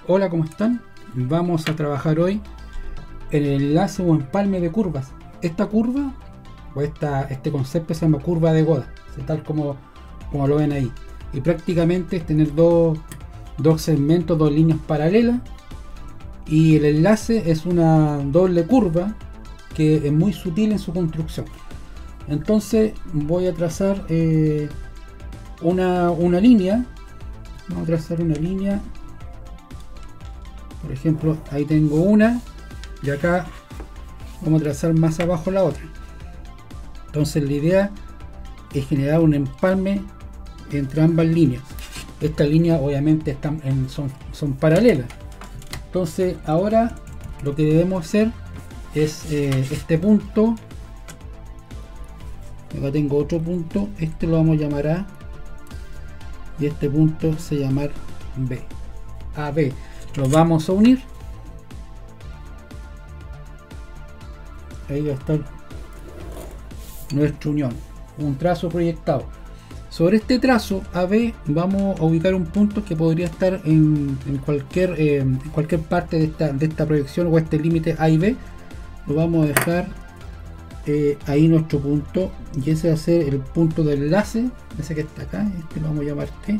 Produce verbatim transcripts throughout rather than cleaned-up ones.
Hola, ¿cómo están? Vamos a trabajar hoy en el enlace o empalme de curvas. Esta curva, o esta, este concepto se llama curva de Godot, tal como, como lo ven ahí. Y prácticamente es tener dos, dos segmentos, dos líneas paralelas. Y el enlace es una doble curva que es muy sutil en su construcción. Entonces voy a trazar eh, una, una línea. Vamos a trazar una línea. Por ejemplo, ahí tengo una y acá vamos a trazar más abajo la otra. Entonces la idea es generar un empalme entre ambas líneas. Estas líneas obviamente están en, son, son paralelas. Entonces ahora lo que debemos hacer es eh, este punto. Acá tengo otro punto. Este lo vamos a llamar A y este punto se llama B. A B. Los vamos a unir. Ahí va a estar nuestra unión, un trazo proyectado. Sobre este trazo A B vamos a ubicar un punto que podría estar en, en cualquier eh, en cualquier parte de esta, de esta proyección o este límite A y B. Lo vamos a dejar eh, ahí nuestro punto, y ese va a ser el punto de enlace. Ese que está acá, este lo vamos a llamar T.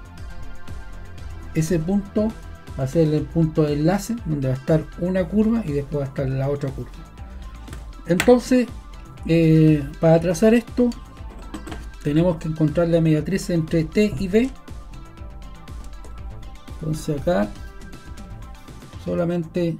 Ese punto va a ser el punto de enlace donde va a estar una curva y después va a estar la otra curva. Entonces eh, para trazar esto tenemos que encontrar la mediatriz entre T y B. Entonces acá solamente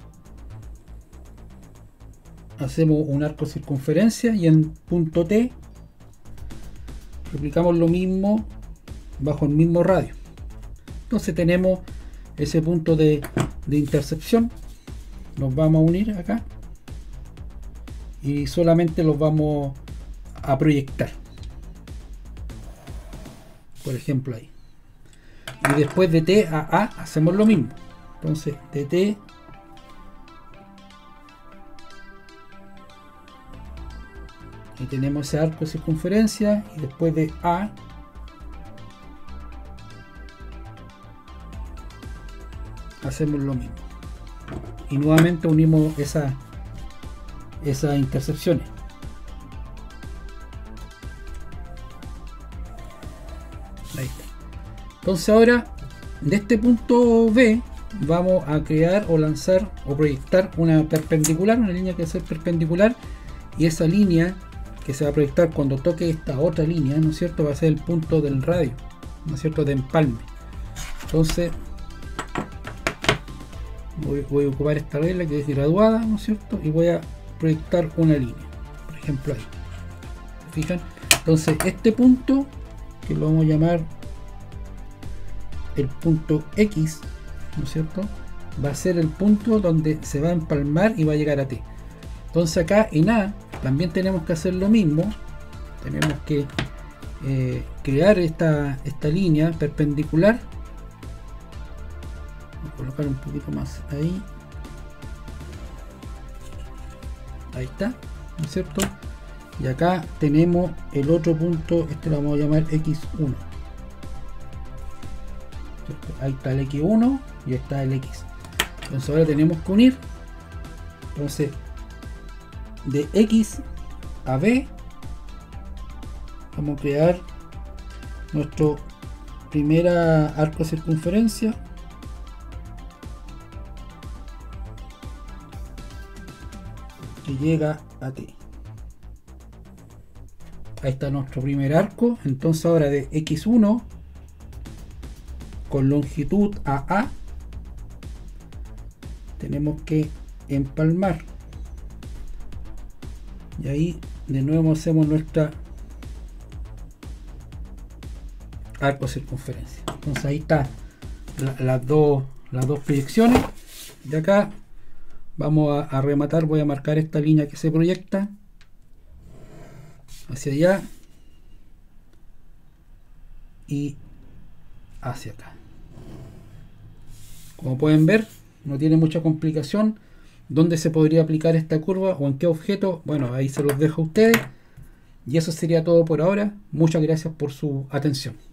hacemos un arco de circunferencia y en punto T replicamos lo mismo bajo el mismo radio. Entonces tenemos ese punto de, de intersección. Nos vamos a unir acá y solamente los vamos a proyectar, por ejemplo ahí. Y después de T a A hacemos lo mismo. Entonces de T y tenemos ese arco de circunferencia, y después de A hacemos lo mismo y nuevamente unimos esa, esas intersecciones. Ahí está. Entonces ahora de este punto B vamos a crear o lanzar o proyectar una perpendicular, una línea que va a ser perpendicular, y esa línea que se va a proyectar cuando toque esta otra línea, ¿no es cierto?, va a ser el punto del radio, ¿no es cierto?, de empalme. Entonces voy, voy a ocupar esta regla que es graduada, ¿no es cierto?, y voy a proyectar una línea, por ejemplo ahí. ¿Se fijan? Entonces este punto, que lo vamos a llamar el punto X, ¿no es cierto?, va a ser el punto donde se va a empalmar y va a llegar a T. Entonces acá en A también tenemos que hacer lo mismo. Tenemos que eh, crear esta, esta línea perpendicular. Voy a colocar un poquito más ahí. Ahí está, ¿no es cierto? Y acá tenemos el otro punto, este lo vamos a llamar X uno. Ahí está el X uno y está el X. Entonces ahora tenemos que unir. Entonces de X a B vamos a crear nuestro primera arco de circunferencia, que llega a T. Ahí está nuestro primer arco. Entonces ahora de X uno con longitud a A tenemos que empalmar, y ahí de nuevo hacemos nuestra arco de circunferencia. Entonces ahí está la, las dos las dos proyecciones. De acá vamos a, a rematar. Voy a marcar esta línea que se proyecta hacia allá y hacia acá. Como pueden ver, no tiene mucha complicación. ¿Dónde se podría aplicar esta curva o en qué objeto? Bueno, ahí se los dejo a ustedes. Y eso sería todo por ahora. Muchas gracias por su atención.